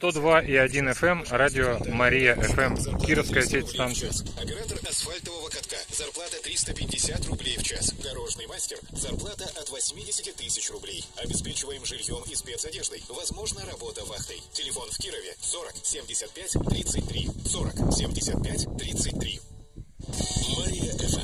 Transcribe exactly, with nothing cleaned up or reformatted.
сто два и один эф эм, радио Мария эф эм, Кировская сеть станций. Оператор асфальтового катка. Зарплата триста пятьдесят рублей в час. Дорожный мастер. Зарплата от восьмидесяти тысяч рублей. Обеспечиваем жильем и спецодеждой. Возможно, работа вахтой. Телефон в Кирове сорок семьдесят пять тридцать три. сорок семьдесят пять тридцать три. Мария эф эм.